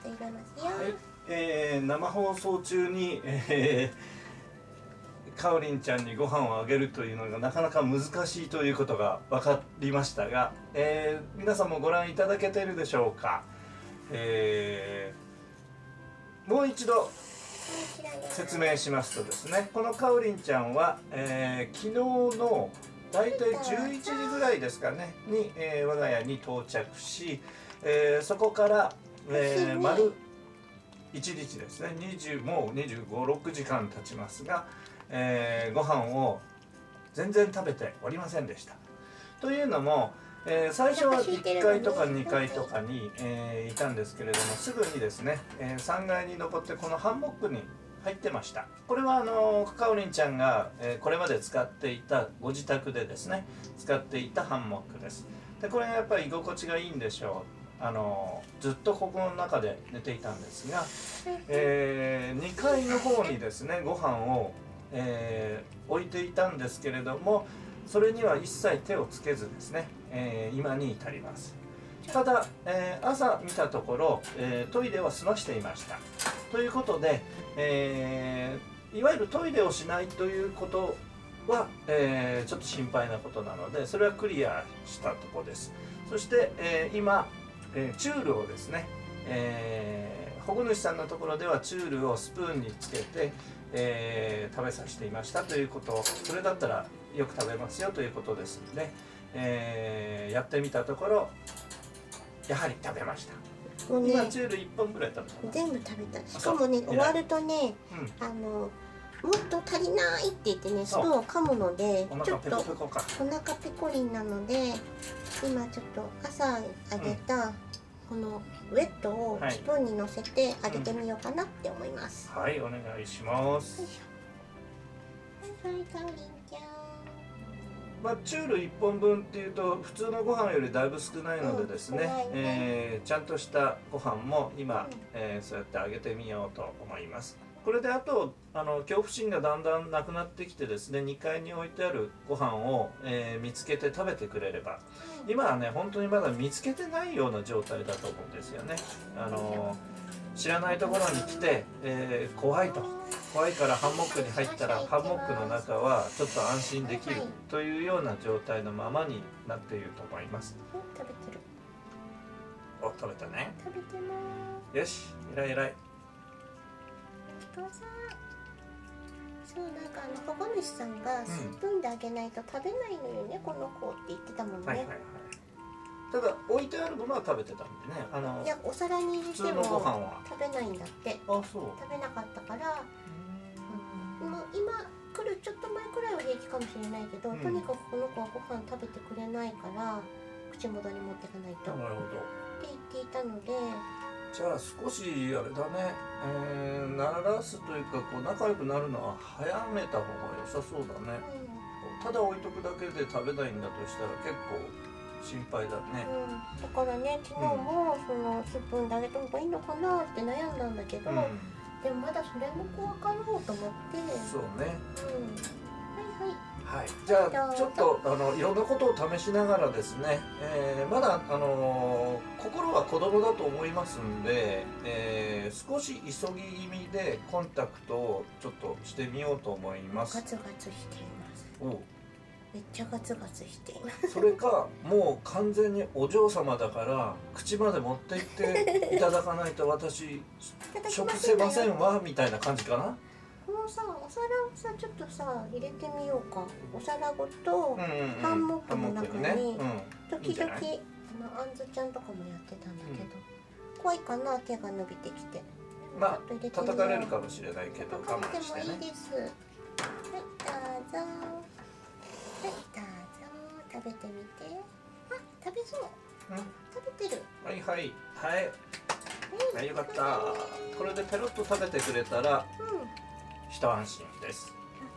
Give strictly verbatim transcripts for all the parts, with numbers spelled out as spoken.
入れますよ。 はい、えー、生放送中に、えー、かおりんちゃんにご飯をあげるというのがなかなか難しいということが分かりましたが、えー、皆さんもご覧いただけているでしょうか。えー、もう一度説明しますとですね、このかおりんちゃんは、えー、昨日のだいたいじゅういちじぐらいですかねに、えー、我が家に到着し、えー、そこから、えー、丸いちにちですね、にじゅうもうにじゅうご、ろくじかん経ちますが、えー、ご飯を全然食べておりませんでした。というのも、えー、最初はいっかいとかにかいとかに、えー、いたんですけれども、すぐにですね、えー、さんがいに登ってこのハンモックに入ってました。これはあのかおりんちゃんが、えー、これまで使っていたご自宅でですね使っていたハンモックです。でこれがやっぱり居心地がいいんでしょう。あのずっとここの中で寝ていたんですが、えー、にかいの方にですねご飯を、えー、置いていたんですけれども、それには一切手をつけずですね、えー、今に至ります。ただ、えー、朝見たところ、えー、トイレは済ましていました。ということで、えー、いわゆるトイレをしないということは、えー、ちょっと心配なことなので、それはクリアしたところです。そして、えー、今、えー、チュールをですね、えー、保護主さんのところではチュールをスプーンにつけて、えー、食べさせていましたということ、それだったらよく食べますよということですので、えー、やってみたところやはり食べました。もうね、今チュールいっぽんぐらい食べた。 全部食べた。しかもね、終わるとね、うん、あのもっと足りないって言ってね、スプーンを噛むので、ちょっとお腹ペコリンなので、今ちょっと朝あげたこのウェットをスプーンにのせてあげてみようかなって思います。 はい、はい、お願いします。 はいはい、かおりんちゃん。 まあ、チュールいっぽんぶんっていうと普通のご飯よりだいぶ少ないのでですね、うんねえー、ちゃんとしたご飯も今、うんえー、そうやってあげてみようと思います。これであとあの恐怖心がだんだんなくなってきてですね、にかいに置いてあるご飯を、えー、見つけて食べてくれれば、今はね本当にまだ見つけてないような状態だと思うんですよね。あの知らないところに来て、えー、怖いと怖いからハンモックに入ったらハンモックの中はちょっと安心できるというような状態のままになっていると思います。 食べてる。 お、食べたね。 食べてます。 よし、えらいえらい。 お父さん。そう、なんかあの保護主さんがスプーンであげないと食べないのよね、うん、この子って言ってたもんね。はいはいはい。 ただ置いてあるものは食べてたんでね。あのいや、お皿に入れても食べないんだって。 あ、そう。 食べなかったから。うん、もう今来るちょっと前くらいは平気かもしれないけど、うん、とにかくこの子はご飯食べてくれないから口元に持っていかないと。 なるほど。 って言っていたので。 じゃあ少しあれだね、えー、鳴らすというかこう仲良くなるのは早めた方が良さそうだね。うん、ただ置いとくだけで食べないんだとしたら結構心配だね。 うん、だからね昨日もそのスプーンであげた方がいいのかなって悩んだんだけど、うん、でもまだそれも怖かろうと思って。 そうね。 うん、はいはい。 はい、じゃあちょっとあのいろんなことを試しながらですね、えー、まだあのー、心は子供だと思いますんで、えー、少し急ぎ気味でコンタクトをちょっとしてみようと思います。 ガツガツしています。おめっちゃガツガツしています。 それかもう完全にお嬢様だから口まで持っていっていただかないと私食せませんわみたいな感じかな。 このさ、お皿をさ、ちょっとさ、入れてみようか。お皿ごと、ハンモックの中に、時々、あの、あんずちゃんとかもやってたんだけど、うん、怖いかな、手が伸びてきて。 まあ、叩かれるかもしれないけど、我慢してね。 もいいです。はい、どうぞ。はい、どうぞ。食べてみて。あ、食べそう。うん、食べてる。 はいはい、はい。はい、よかった。これでペロッと食べてくれたら、うん一安心です。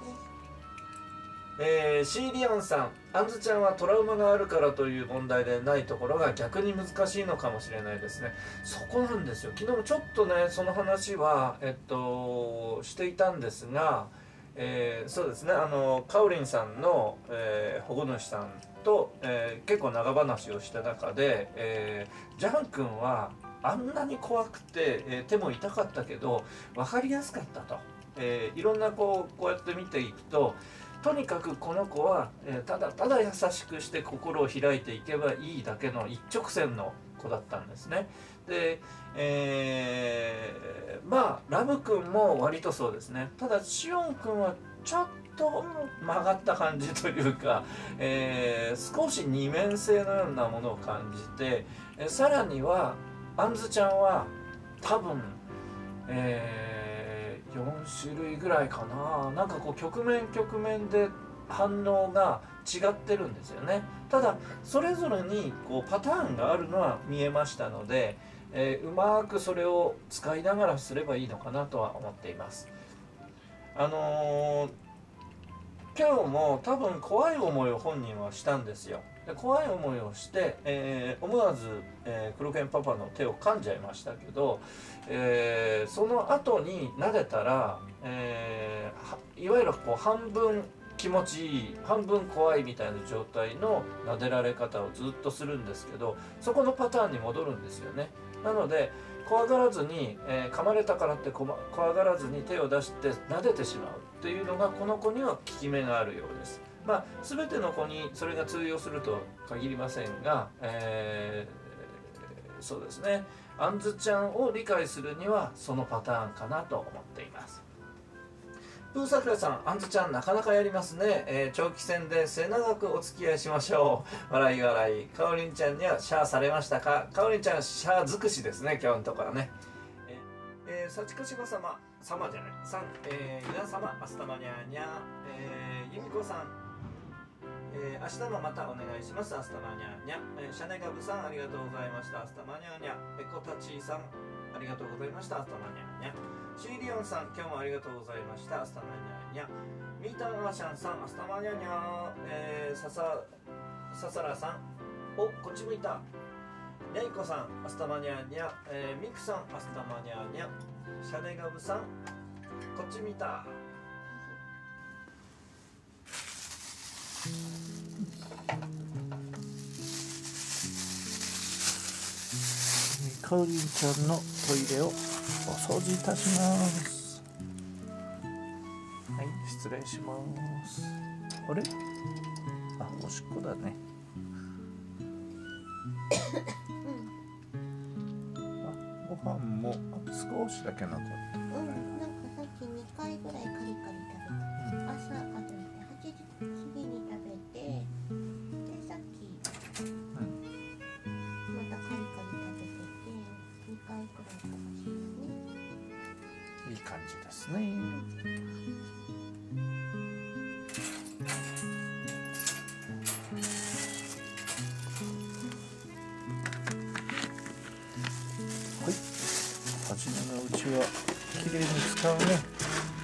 えー、シーリアンさん、あんずちゃんはトラウマがあるからという問題でないところが逆に難しいのかもしれないですね。そこなんですよ。昨日もちょっとねその話はえっとしていたんですが、えー、そうですね、あのかおりんさんの、えー、保護主さんと、えー、結構長話をした中で、えー、ジャン君はあんなに怖くて、えー、手も痛かったけど分かりやすかったと、えー、いろんなこうこうやって見ていくと、とにかくこの子は、えー、ただただ優しくして心を開いていけばいいだけの一直線の子だったんですね。で、えー、まあラブくんも割とそうですね。ただしおんくんはちょっと曲がった感じというか、えー、少し二面性のようなものを感じて、えー、さらにはあんずちゃんは多分、えー、よんしゅるいぐらいかな。なんかこう局面局面で反応が違ってるんですよね。ただそれぞれにこうパターンがあるのは見えましたので、えー、うまくそれを使いながらすればいいのかなとは思っています。あのー、今日も多分怖い思いを本人はしたんですよ。で怖い思いをして、えー、思わず、えー、黒犬パパの手を噛んじゃいましたけど、えー、その後に撫でたら、えー、いわゆるこう半分気持ちいい半分怖いみたいな状態の撫でられ方をずっとするんですけど、そこのパターンに戻るんですよね。なので怖がらずに、えー、噛まれたからって怖がらずに手を出して撫でてしまうというのがこの子には効き目があるようです。まあ全ての子にそれが通用すると限りませんが、えー、そうですね、あんずちゃんを理解するにはそのパターンかなと思っています。プーさくらさん、あんずちゃんなかなかやりますね、えー、長期戦で末永くお付き合いしましょう。笑い笑い。かおりんちゃんにはシャーされましたか。かおりんちゃんシャー尽くしですね、今日のところね。えー、さちかしば様様じゃないさん、えー、皆様アスタマニャーニャー、えー、ゆみこさん、えー、明日もまたお願いします。アスタマニャーニャ、えー、シャネガブさんありがとうございました。アスタマニャーニャ、エコタチーさんありがとうございました。アスタマニャーニャ、シーリオンさん今日もありがとうございました。アスタマニャーニャ、ミーターマーシャンさんアスタマニャーニャ、えー、ササササラさん、おこっち向いた。ニャイコさんアスタマニャーニャ、えー、ミクさんアスタマニャーニャ、シャネガブさんこっち見た。かおりんちゃんのトイレをお掃除いたします。はい、失礼します。あれ、あ、おしっこだね。あ、ご飯も少しだけ残ってる。 うん、なんかさっきにかいぐらいカリカリ食べた。朝食べてはちじ過ぎに食べて、でさっき、うん、またカリカリ食べててにかいぐらいかもしれないね。 いい感じですね。はい、初めのうちはきれいに使うね。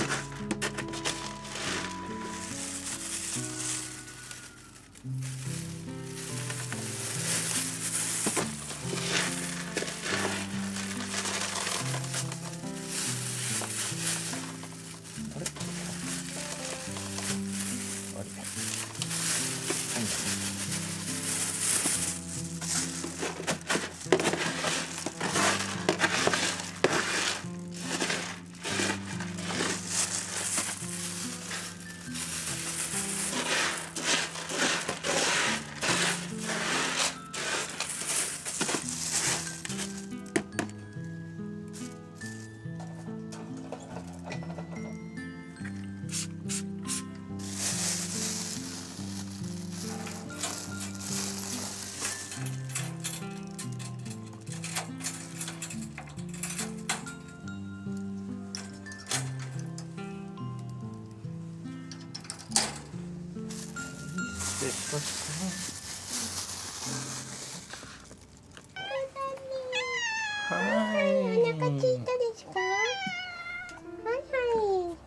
はい、 お腹空いたですか。はいはいはい、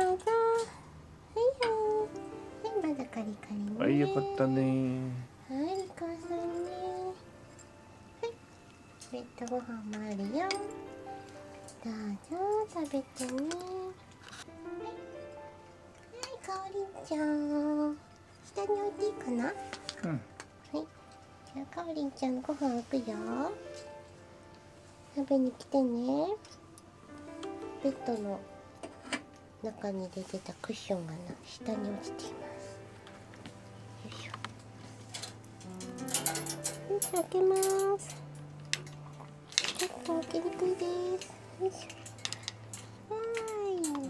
どうぞ。はいはいはい、まだカリカリね。 はい、よかったね。 はい、リカさんね。はい、ベッドご飯もあるよ。どうぞ食べてね。はい、はい、かおりんちゃん下に置いていいかな。 うん、 はい、じゃあかおりんちゃんのご飯置くよ。は食べに来てね。ベッドの中に出てたクッションがな下に落ちています。よいしょ。よいしょ、開けます。ちょっと開けにくいです。よいしょ。はーい。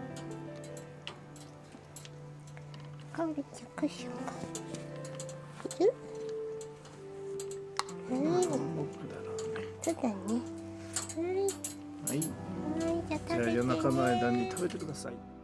かおりちゃんクッションがいる？はい。そうだね。はい。 はい。 はい、じゃあ食べてね。 じゃあ夜中の間に食べてください。